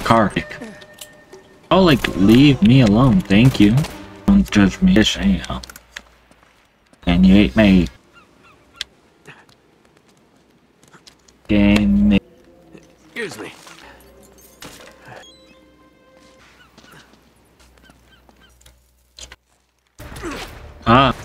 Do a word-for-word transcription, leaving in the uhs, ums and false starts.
car. Oh, like, leave me alone, thank you. Don't judge me, fish anyhow. And you ate me. Game me. Excuse me. Ah.